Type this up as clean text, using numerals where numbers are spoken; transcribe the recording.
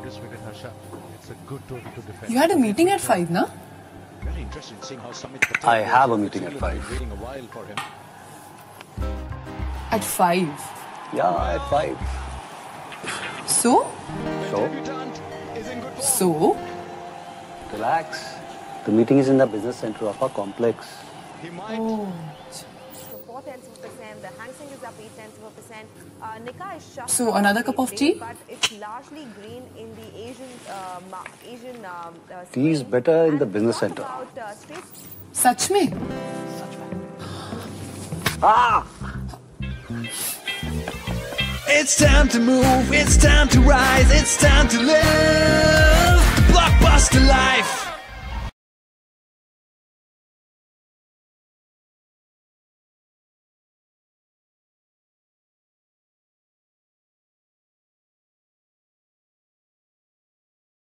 this wicket, Harsha. It's a good total to defend. You had a meeting at 5, na? Very interesting seeing how Samit Patel I have a meeting at 5. Waiting a while for him. At 5. Yeah, at 5. So? So? So? Relax. The meeting is in the business center of our complex. Oh. So 0.4%, the Hang Seng is up 0.8%. Nikkei is shut. So another cup of tea? But it's largely green in the Asian. Tea is better in the business center. Sach mein? Ah! It's time to move, it's time to rise, it's time to live Blockbuster life.